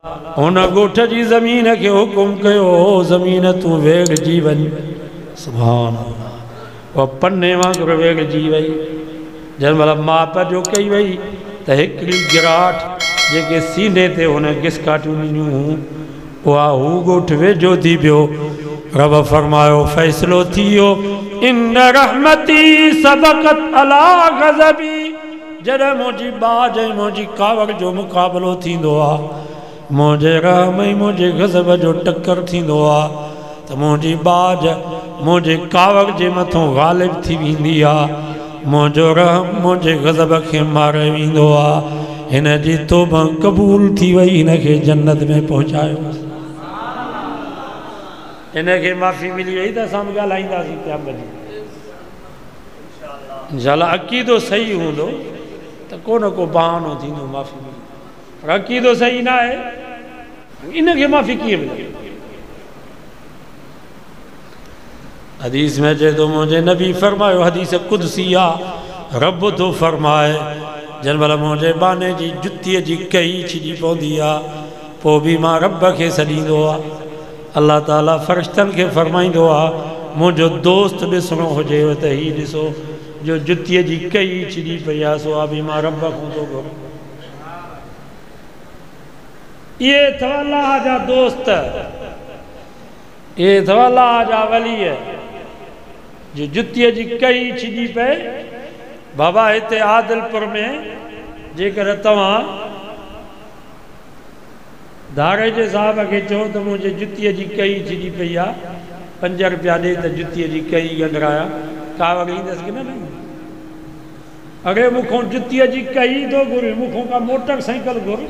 हुन ॻोठ जी ज़मीन के हुकुम कयो, ज़मीन तू वेगजी वञ। सुभान अल्लाह। वो पन्ने वांगुरु वेगजी वई। जंहिं महिल माप जो कई वई त हिकिड़ी गिराट जेके सीने ते हुन गिसकाटियूं ॾिनियूं उहा हू ॻोठ वेझो थी पियो। रब फरमायो फ़ैसिलो थी वियो, इन रहमती सबक़त अला ग़ज़बी। जॾहिं मुंहिंजी बाज ऐं मुंहिंजी कावड़ जो मुक़ाबिलो थींदो आहे, मुंहिंजे रहम ऐं मुंहिंजे ग़ज़ब जो टक्कर थींदो आहे त मुंहिंजी बाज मुंहिंजे कावड़ जे मथां ग़ालिब थी वेंदी आहे। मुंहिंजो रहम मुंहिंजे ग़ज़ब खे मारे वेंदो आहे। हिन जी तौबा क़बूल थी वई, हिन खे जन्नत में पहुचायो। हिन खे माफ़ी मिली वई त असां बि ॻाल्हाईंदासीं क़यामत जी। इंशाअल्लाह अक़ीदो सही हूंदो त को न को बहानो थींदो माफ़ी मिली। पर अक़ीदो सही न आहे, इन खे माफ़ी कीअं मिले? हदीस में चए थो, मुंहिंजे नबी फरमायो, हदीस कुदसी आहे, रब थो फरमाए जंहिं महिल मुंहिंजे बाने जी जुतीअ जी कई छिजी पवंदी आहे पोइ बि मां रब खे सॾींदो आहे। अल्लाह ताला फ़रिश्तनि खे फरमाईंदो आहे, मुंहिंजो दोस्त ॾिसणो हुजेव त हीउ ॾिसो जो जुतीअ जी कई छिजी पई आहे, सो आहे बि मां रब खां थो घुरां। इहे अथव अलाह जा दोस्त, इहे अथव अलाह जा वलीअ। जो जुतीअ जी कई छिजी पए, बाबा हिते आदिलपुर में जेकर तव्हां धारे जे साहब खे चओ त मुंहिंजे जुतीअ जी कई छिजी पई आहे, 5 रुपया ॾे त जुतीअ जी कई गंढराया, कावड़ ईंदसि की न? अरे मूंखों जुतीअ जी कई थो घुर, मूंखों का मोटरसाइकिल घुर,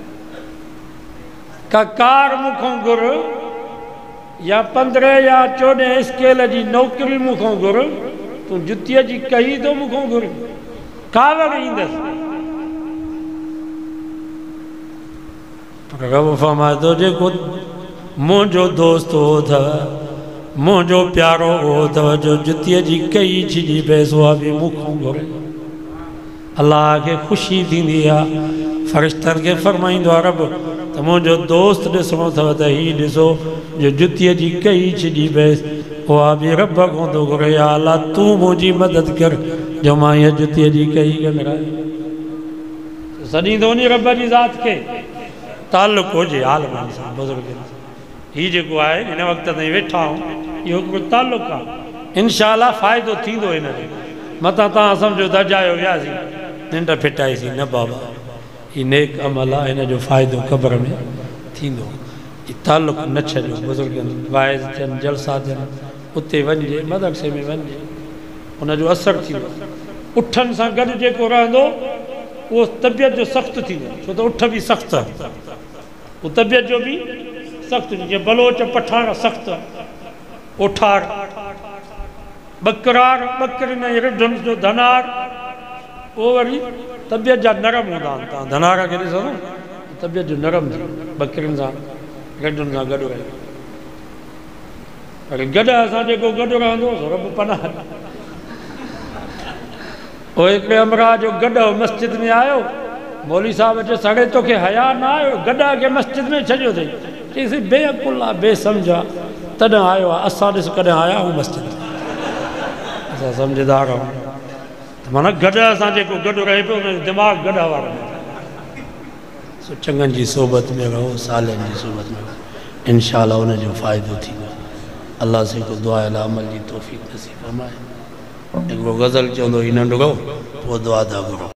का कार मूंखों घुर, या 15 या 14 स्केल जी नौकरी मूंखों घुर, तूं जुतीअ जी कई थो मूंखों घुर, कावड़ ईंदसि। रब फरमाए थो, जेको मुंहिंजो दोस्त हो अथव, मुंहिंजो प्यारो हो अथव, जो जुतीअ जी कई छिजी पैसो आहे बि मूंखों घुरे। अलाह खे ख़ुशी थींदी आहे, फ़रिश्तनि खे फरमाईंदो आहे रब त मुंहिंजो दोस्त ॾिसणो अथव त हीउ ॾिसो जो जुतीअ जी कई छिजी पएसि, उहा बि रब खां थो घुरे। या अलाह तूं मुंहिंजी मदद कर जो मां हीअ जुतीअ जी कई गंढराए। सॾींदो नी रब जी ज़ात खे ताल्लुक़ हुजे आलमनि सां, बुज़ुर्गनि सां। हीउ जेको आहे हिन वक़्त ताईं वेठा आहियूं, इहो हिकिड़ो ताल्लुक़ आहे। इंशाअल्लाह फ़ाइदो थींदो हिन खे। मथां तव्हां सम्झो त अजायो वियासीं, निंड फिटाईसीं, न बाबा, हीउ नेक अमल आहे, हिन जो फ़ाइदो क़ब्र में थींदो। हीउ ताल्लुक़ न छॾियो, बुज़ुर्गनि वाइज़ थियनि, जलसा थियनि, उते वञिजे, मदरसे में वञिजे, हुनजो असरु थींदो। उठनि सां गॾु जेको रहंदो उहो तबियत जो सख़्तु थींदो, छो त उठ बि सख़्तु आहे, उहो तबियत जो बि सख़्तु। जीअं बलोच पठाण सख़्तु, ओठार बकरार, बकरिन ऐं रिढुनि जो धनार, उहो वरी तबियत जा नरम हूंदा आहिनि। तव्हां धनार खे ॾिसो न, तबियत जो नरम थी, बकरियुनि सां रिढुनि सां गॾु रहे। वरी गॾु असां जेको गॾु रहंदो रब पनाह। उहो हिकिड़े अमरा जो गॾु मस्जिद में आयो, मौली साहब चयो सड़े तोखे हया न आयो, गॾु खे मस्जिद में छॾियो अथई। चईसीं बेअकुल आहे, बेसम्झ आहे, तॾहिं आयो आहे। असां ॾिस कॾहिं आया आहियूं मस्जिद, असां सम्झदार आहियूं। त माना गॾु असां जेको गॾु रहे पियो उनजो दिमाग़ गॾु वारो। सो चङनि जी सोबत में रहो, सालनि जी सोबत में रहो, इंशाअल्लाह उनजो फ़ाइदो थींदो। अल्लाह से को दुआ अला अमल जी तौफ़ीक़ नसीब फरमाए। हिकिड़ो गज़ल चवंदो, ही नंढिड़ो पोइ दुआ था घुरो।